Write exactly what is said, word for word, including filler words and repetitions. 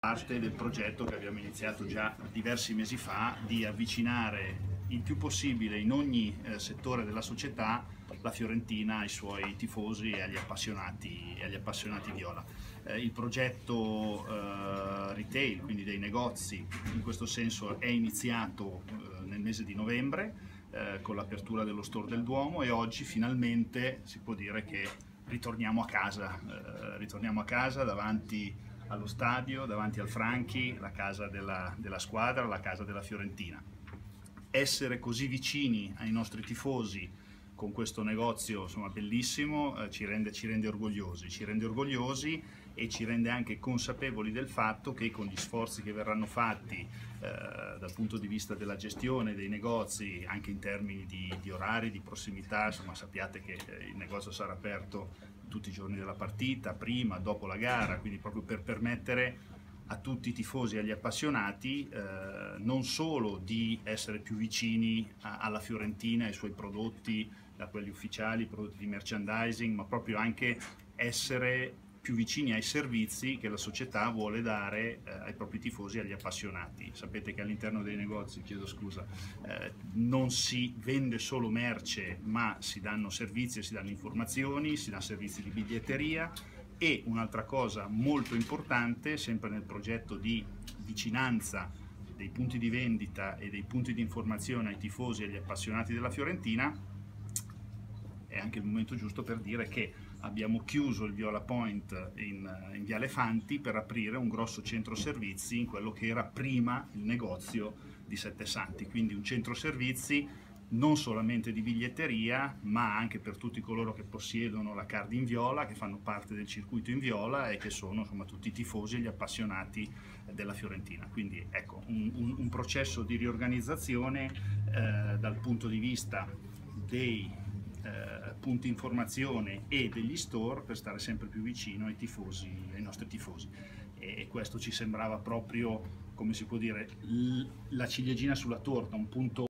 parte del progetto che abbiamo iniziato già diversi mesi fa di avvicinare il più possibile in ogni eh, settore della società la Fiorentina ai suoi tifosi e agli appassionati, e agli appassionati viola. Eh, il progetto eh, retail, quindi dei negozi, in questo senso è iniziato eh, nel mese di novembre eh, con l'apertura dello store del Duomo, e oggi finalmente si può dire che ritorniamo a casa, eh, ritorniamo a casa davanti allo stadio, davanti al Franchi, la casa della, della squadra, la casa della Fiorentina. Essere così vicini ai nostri tifosi con questo negozio, insomma, bellissimo, eh, ci rende, ci rende orgogliosi, ci rende orgogliosi e ci rende anche consapevoli del fatto che con gli sforzi che verranno fatti eh, dal punto di vista della gestione dei negozi, anche in termini di, di orari, di prossimità, insomma, sappiate che eh, il negozio sarà aperto tutti i giorni della partita, prima, dopo la gara, quindi proprio per permettere a tutti i tifosi e agli appassionati eh, non solo di essere più vicini a, alla Fiorentina e ai suoi prodotti, da quelli ufficiali, prodotti di merchandising, ma proprio anche essere più vicini ai servizi che la società vuole dare eh, ai propri tifosi e agli appassionati. Sapete che all'interno dei negozi, chiedo scusa, eh, non si vende solo merce, ma si danno servizi e si danno informazioni, si danno servizi di biglietteria. E un'altra cosa molto importante, sempre nel progetto di vicinanza dei punti di vendita e dei punti di informazione ai tifosi e agli appassionati della Fiorentina, è anche il momento giusto per dire che abbiamo chiuso il Viola Point in, in Viale Fanti per aprire un grosso centro servizi in quello che era prima il negozio di Sette Santi, quindi un centro servizi non solamente di biglietteria, ma anche per tutti coloro che possiedono la card in viola, che fanno parte del circuito in viola e che sono, insomma, tutti i tifosi e gli appassionati della Fiorentina. Quindi ecco, un, un, un processo di riorganizzazione eh, dal punto di vista dei eh, punti informazione e degli store per stare sempre più vicino ai tifosi, ai nostri tifosi. E questo ci sembrava proprio, come si può dire, la ciliegina sulla torta, un punto